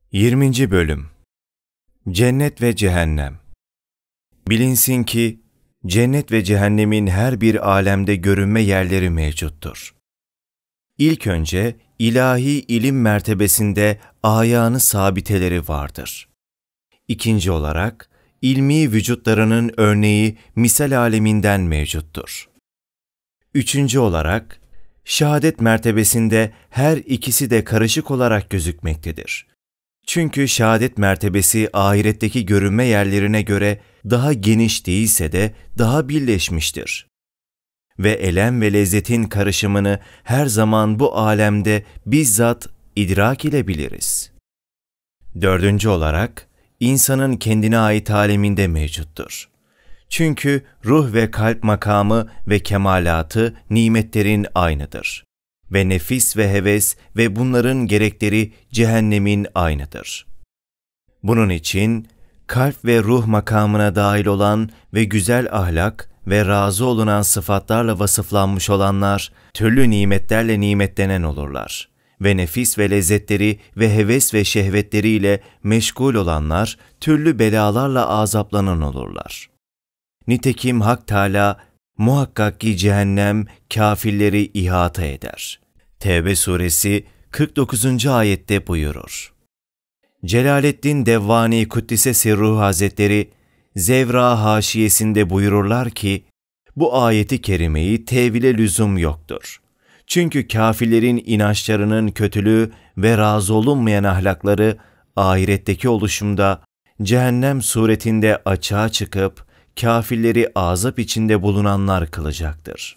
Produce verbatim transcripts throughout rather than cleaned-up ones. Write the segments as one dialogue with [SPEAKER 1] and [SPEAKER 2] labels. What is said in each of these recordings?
[SPEAKER 1] yirminci. Bölüm Cennet ve Cehennem. Bilinsin ki, cennet ve cehennemin her bir alemde görünme yerleri mevcuttur. İlk önce, ilahi ilim mertebesinde ayağını sabiteleri vardır. İkinci olarak, ilmi vücutlarının örneği misal aleminden mevcuttur. Üçüncü olarak, şehadet mertebesinde her ikisi de karışık olarak gözükmektedir. Çünkü şehadet mertebesi ahiretteki görünme yerlerine göre daha geniş değilse de daha birleşmiştir. Ve elem ve lezzetin karışımını her zaman bu alemde bizzat idrak ile biliriz. Dördüncü olarak, insanın kendine ait aleminde mevcuttur. Çünkü ruh ve kalp makamı ve kemalatı nimetlerin aynıdır. Ve nefis ve heves ve bunların gerekleri cehennemin aynıdır. Bunun için kalp ve ruh makamına dahil olan ve güzel ahlak ve razı olunan sıfatlarla vasıflanmış olanlar türlü nimetlerle nimetlenen olurlar. Ve nefis ve lezzetleri ve heves ve şehvetleriyle meşgul olanlar türlü belalarla azaplanan olurlar. Nitekim Hak Teâlâ, muhakkak ki cehennem kâfirleri ihata eder. Tevbe suresi kırk dokuzuncu ayette buyurur. Celaleddin Devvani Kuddise Sirruhu Hazretleri Zevra haşiyesinde buyururlar ki, bu ayeti kerimeyi tevile lüzum yoktur. Çünkü kâfirlerin inançlarının kötülüğü ve razı olunmayan ahlakları ahiretteki oluşumda cehennem suretinde açığa çıkıp kâfirleri azap içinde bulunanlar kılacaktır.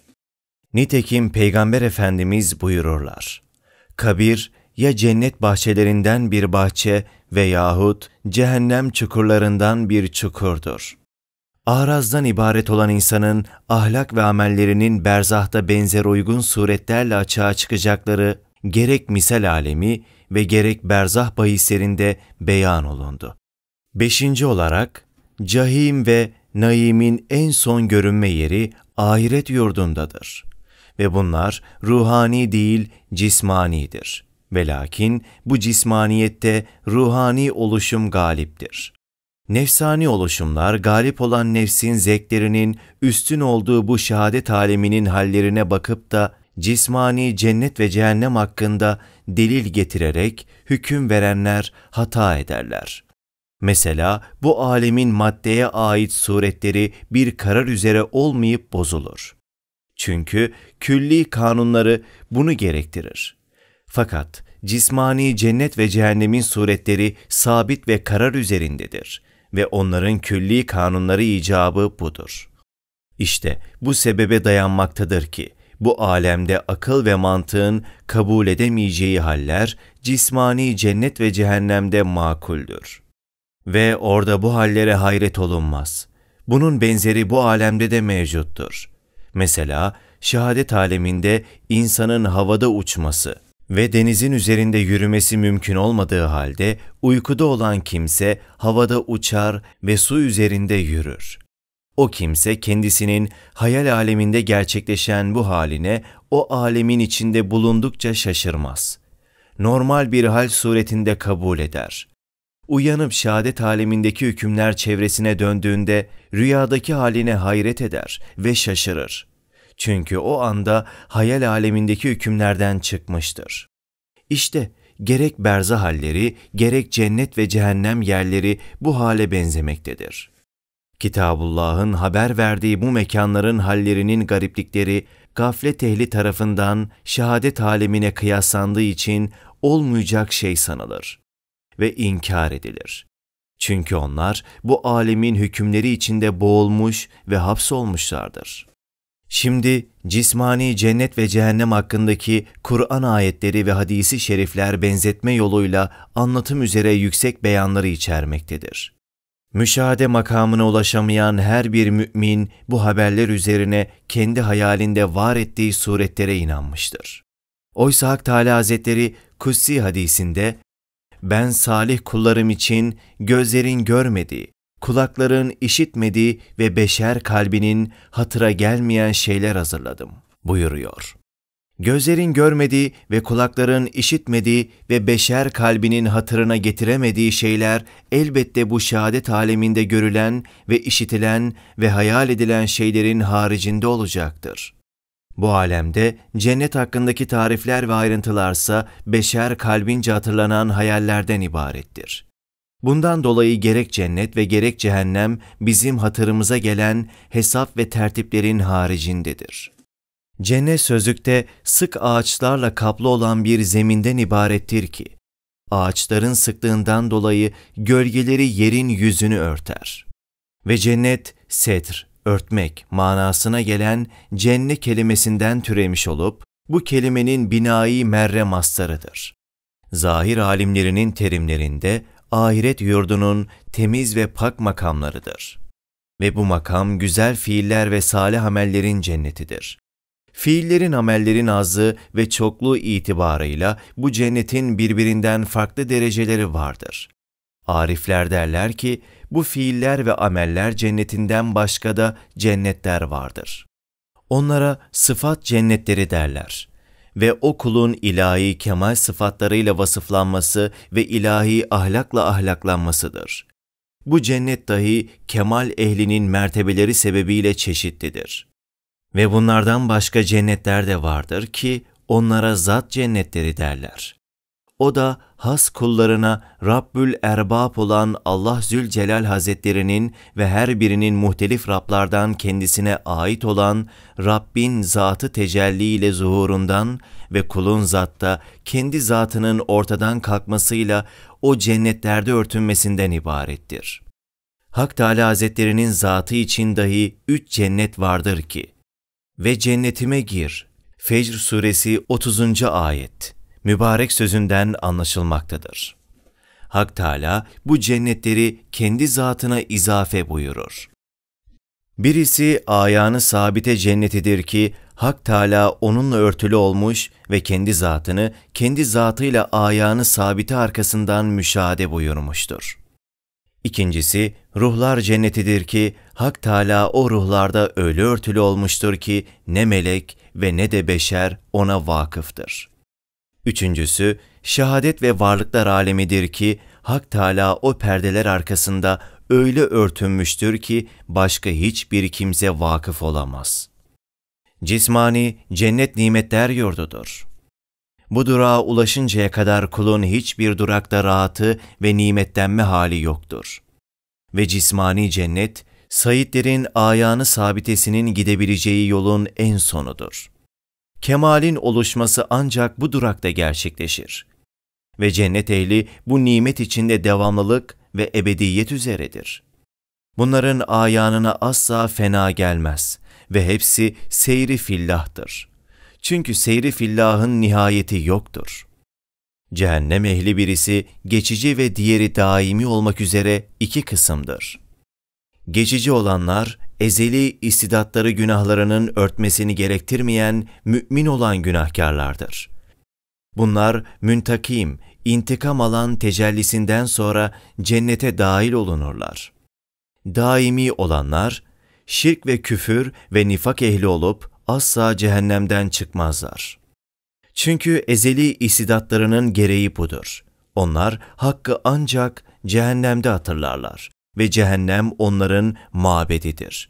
[SPEAKER 1] Nitekim Peygamber Efendimiz buyururlar. Kabir ya cennet bahçelerinden bir bahçe veyahut cehennem çukurlarından bir çukurdur. Arazdan ibaret olan insanın ahlak ve amellerinin berzahta benzer uygun suretlerle açığa çıkacakları gerek misal alemi ve gerek berzah bahislerinde beyan olundu. Beşinci olarak, cahim ve naimin en son görünme yeri ahiret yurdundadır. Ve bunlar ruhani değil cismanidir. Velakin bu cismaniyette ruhani oluşum galiptir. Nefsani oluşumlar galip olan nefsin zevklerinin üstün olduğu bu şehadet aleminin hallerine bakıp da cismani cennet ve cehennem hakkında delil getirerek hüküm verenler hata ederler. Mesela bu alemin maddeye ait suretleri bir karar üzere olmayıp bozulur. Çünkü külli kanunları bunu gerektirir. Fakat cismani cennet ve cehennemin suretleri sabit ve karar üzerindedir ve onların külli kanunları icabı budur. İşte bu sebebe dayanmaktadır ki bu alemde akıl ve mantığın kabul edemeyeceği haller cismani cennet ve cehennemde makuldür. Ve orada bu hallere hayret olunmaz. Bunun benzeri bu alemde de mevcuttur. Mesela şehadet aleminde insanın havada uçması ve denizin üzerinde yürümesi mümkün olmadığı halde uykuda olan kimse havada uçar ve su üzerinde yürür. O kimse kendisinin hayal aleminde gerçekleşen bu haline o alemin içinde bulundukça şaşırmaz. Normal bir hal suretinde kabul eder. Uyanıp şehadet alemindeki hükümler çevresine döndüğünde rüyadaki haline hayret eder ve şaşırır. Çünkü o anda hayal alemindeki hükümlerden çıkmıştır. İşte gerek berzah halleri, gerek cennet ve cehennem yerleri bu hale benzemektedir. Kitabullah'ın haber verdiği bu mekanların hallerinin gariplikleri, gaflet ehli tarafından şehadet alemine kıyaslandığı için olmayacak şey sanılır ve inkar edilir. Çünkü onlar bu alemin hükümleri içinde boğulmuş ve hapsolmuşlardır. Şimdi cismani cennet ve cehennem hakkındaki Kur'an ayetleri ve hadisi şerifler benzetme yoluyla anlatım üzere yüksek beyanları içermektedir. Müşahede makamına ulaşamayan her bir mümin bu haberler üzerine kendi hayalinde var ettiği suretlere inanmıştır. Oysa Hak Teâlâ Hazretleri Kutsi hadisinde, ben salih kullarım için gözlerin görmediği, kulakların işitmediği ve beşer kalbinin hatıra gelmeyen şeyler hazırladım buyuruyor. Gözlerin görmediği ve kulakların işitmediği ve beşer kalbinin hatırına getiremediği şeyler elbette bu şehadet aleminde görülen ve işitilen ve hayal edilen şeylerin haricinde olacaktır. Bu alemde cennet hakkındaki tarifler ve ayrıntılarsa beşer kalbince hatırlanan hayallerden ibarettir. Bundan dolayı gerek cennet ve gerek cehennem bizim hatırımıza gelen hesap ve tertiplerin haricindedir. Cennet sözlükte sık ağaçlarla kaplı olan bir zeminden ibarettir ki, ağaçların sıklığından dolayı gölgeleri yerin yüzünü örter. Ve cennet, setr, örtmek manasına gelen cenne kelimesinden türemiş olup, bu kelimenin binai merre mastarıdır. Zahir alimlerinin terimlerinde, ahiret yurdunun temiz ve pak makamlarıdır. Ve bu makam güzel fiiller ve salih amellerin cennetidir. Fiillerin amellerin azı ve çokluğu itibarıyla bu cennetin birbirinden farklı dereceleri vardır. Arifler derler ki, bu fiiller ve ameller cennetinden başka da cennetler vardır. Onlara sıfat cennetleri derler. Ve o kulun ilahi kemal sıfatlarıyla vasıflanması ve ilahi ahlakla ahlaklanmasıdır. Bu cennet dahi kemal ehlinin mertebeleri sebebiyle çeşitlidir. Ve bunlardan başka cennetler de vardır ki onlara zat cennetleri derler. O da has kullarına Rabbül Erbab olan Allah Zülcelal Hazretlerinin ve her birinin muhtelif Rablardan kendisine ait olan Rabbin zatı tecelli ile zuhurundan ve kulun zatta kendi zatının ortadan kalkmasıyla o cennetlerde örtünmesinden ibarettir. Hak Teâlâ Hazretlerinin zatı için dahi üç cennet vardır ki, ve cennetime gir. Fecr suresi otuzuncu ayet. Mübarek sözünden anlaşılmaktadır. Hak Teâlâ bu cennetleri kendi zatına izafe buyurur. Birisi ayağını sabite cennetidir ki Hak Teâlâ onunla örtülü olmuş ve kendi zatını kendi zatıyla ayağını sabite arkasından müşahede buyurmuştur. İkincisi ruhlar cennetidir ki Hak Teâlâ o ruhlarda öyle örtülü olmuştur ki ne melek ve ne de beşer ona vakıftır. Üçüncüsü şehadet ve varlıklar alemidir ki Hak Teâlâ o perdeler arkasında öyle örtünmüştür ki başka hiçbir kimse vakıf olamaz. Cismani cennet nimetler yurdudur. Bu durağa ulaşıncaya kadar kulun hiçbir durakta rahatı ve nimetlenme hali yoktur. Ve cismani cennet, saitlerin ayağını sabitesinin gidebileceği yolun en sonudur. Kemalin oluşması ancak bu durakta gerçekleşir. Ve cennet ehli bu nimet içinde devamlılık ve ebediyet üzeredir. Bunların ayağına asla fena gelmez ve hepsi seyri fillahtır. Çünkü seyri fillahın nihayeti yoktur. Cehennem ehli birisi geçici ve diğeri daimi olmak üzere iki kısımdır. Geçici olanlar, ezeli istidatları günahlarının örtmesini gerektirmeyen mümin olan günahkarlardır. Bunlar müntakim, intikam alan tecellisinden sonra cennete dahil olunurlar. Daimi olanlar, şirk ve küfür ve nifak ehli olup asla cehennemden çıkmazlar. Çünkü ezeli istidatlarının gereği budur. Onlar hakkı ancak cehennemde hatırlarlar ve cehennem onların mabedidir.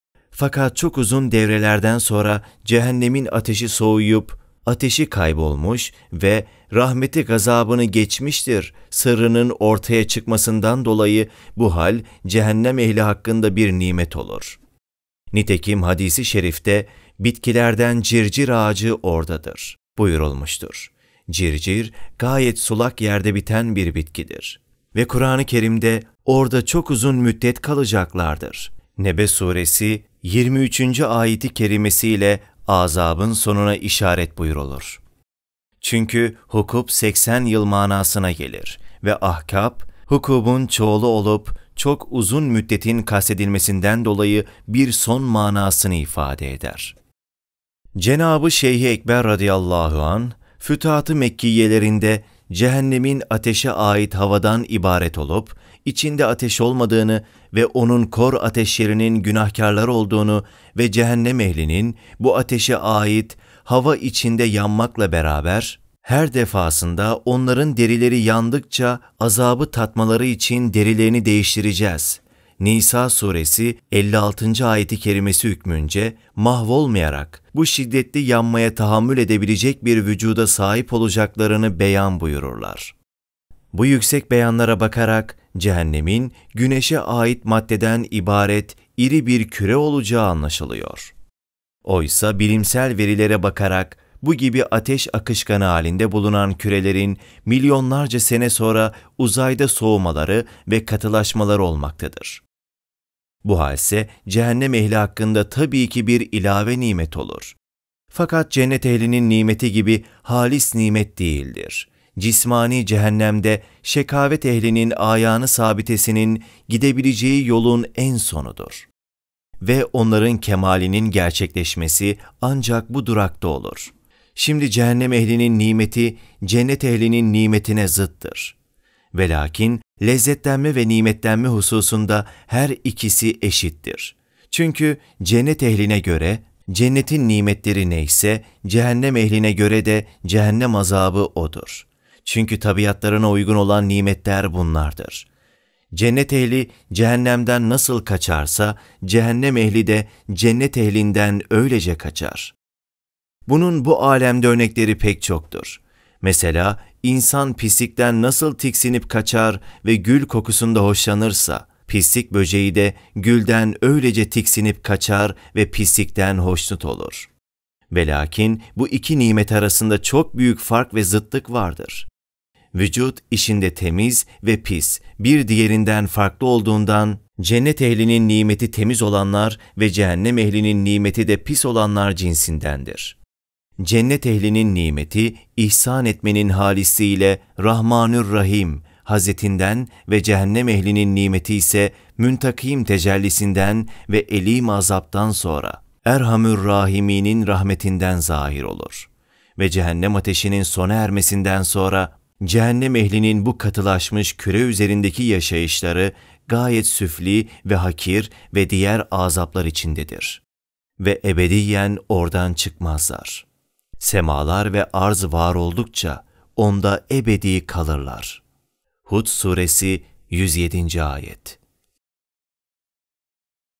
[SPEAKER 1] Fakat çok uzun devrelerden sonra cehennemin ateşi soğuyup ateşi kaybolmuş ve rahmeti gazabını geçmiştir sırrının ortaya çıkmasından dolayı bu hal cehennem ehli hakkında bir nimet olur. Nitekim hadisi şerifte bitkilerden circir ağacı oradadır buyurulmuştur. Circir gayet sulak yerde biten bir bitkidir. Ve Kur'an-ı Kerim'de orada çok uzun müddet kalacaklardır. Nebe suresi yirmi üçüncü ayeti kerimesiyle azabın sonuna işaret buyurulur. Çünkü hukup seksen yıl manasına gelir ve ahkab, hukubun çoğulu olup çok uzun müddetin kastedilmesinden dolayı bir son manasını ifade eder. Cenab-ı Şeyh-i Ekber radıyallahu anh, Fütuhat-ı Mekkiyelerinde cehennemin ateşe ait havadan ibaret olup, içinde ateş olmadığını ve onun kor ateşlerinin günahkarlar olduğunu ve cehennem ehlinin bu ateşe ait hava içinde yanmakla beraber, her defasında onların derileri yandıkça azabı tatmaları için derilerini değiştireceğiz. Nisa suresi elli altıncı ayeti kerimesi hükmünce mahvolmayarak bu şiddetli yanmaya tahammül edebilecek bir vücuda sahip olacaklarını beyan buyururlar. Bu yüksek beyanlara bakarak cehennemin güneşe ait maddeden ibaret iri bir küre olacağı anlaşılıyor. Oysa bilimsel verilere bakarak bu gibi ateş akışkanı halinde bulunan kürelerin milyonlarca sene sonra uzayda soğumaları ve katılaşmaları olmaktadır. Bu halse cehennem ehli hakkında tabii ki bir ilave nimet olur. Fakat cennet ehlinin nimeti gibi halis nimet değildir. Cismani cehennemde şekavet ehlinin ayağını sabitesinin gidebileceği yolun en sonudur. Ve onların kemalinin gerçekleşmesi ancak bu durakta olur. Şimdi cehennem ehlinin nimeti cennet ehlinin nimetine zıttır. Velakin lezzetlenme ve nimetlenme hususunda her ikisi eşittir. Çünkü cennet ehline göre cennetin nimetleri neyse cehennem ehline göre de cehennem azabı odur. Çünkü tabiatlarına uygun olan nimetler bunlardır. Cennet ehli cehennemden nasıl kaçarsa cehennem ehli de cennet ehlinden öylece kaçar. Bunun bu alemde örnekleri pek çoktur. Mesela insan pislikten nasıl tiksinip kaçar ve gül kokusunda hoşlanırsa, pislik böceği de gülden öylece tiksinip kaçar ve pislikten hoşnut olur. Velakin bu iki nimet arasında çok büyük fark ve zıtlık vardır. Vücut işinde temiz ve pis, bir diğerinden farklı olduğundan, cennet ehlinin nimeti temiz olanlar ve cehennem ehlinin nimeti de pis olanlar cinsindendir. Cennet ehlinin nimeti, ihsan etmenin halisiyle Rahmanür-Rahim, Hazretinden ve cehennem ehlinin nimeti ise Müntakim tecellisinden ve elim azaptan sonra Erhamür-Rahiminin rahmetinden zahir olur. Ve cehennem ateşinin sona ermesinden sonra cehennem ehlinin bu katılaşmış küre üzerindeki yaşayışları gayet süfli ve hakir ve diğer azaplar içindedir. Ve ebediyen oradan çıkmazlar. Semalar ve arz var oldukça onda ebedi kalırlar. Hud suresi yüz yedinci ayet.